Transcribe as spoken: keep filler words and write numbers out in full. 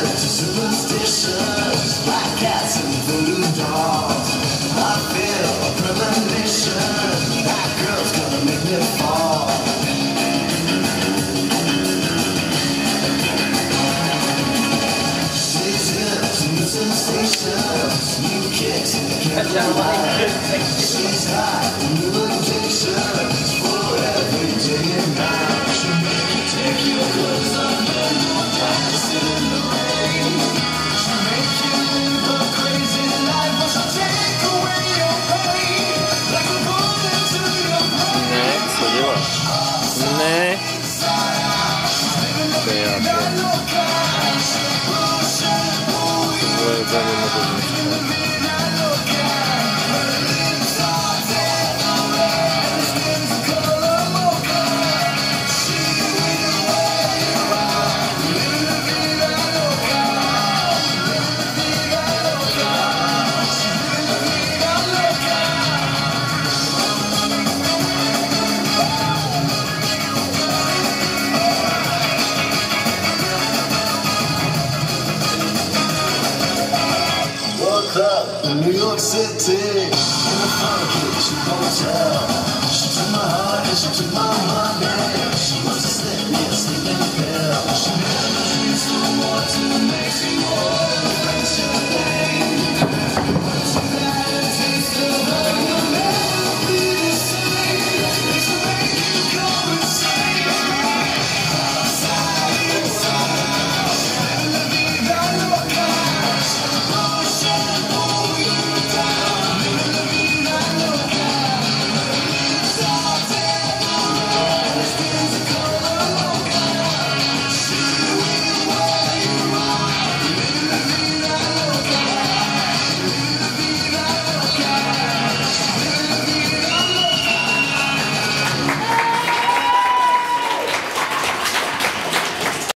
to superstitions, black cats and voodoo dolls. I feel a premonition, that girl's gonna make me fall. She's into new sensations, new kicks and can't she's hot, new addictions for every day and night. She'll make you take your clothes off and dance in the rain. She'll make you live a crazy life, but she'll take away your pain like a bullet to your brain. 네, 소리와. 네. 네, 앞에. 그걸 가지고 먹어주니까. Up in New York City, in a funky cheap hotel. She took my heart and she took my money. She wants to slip me a sleeping pill. She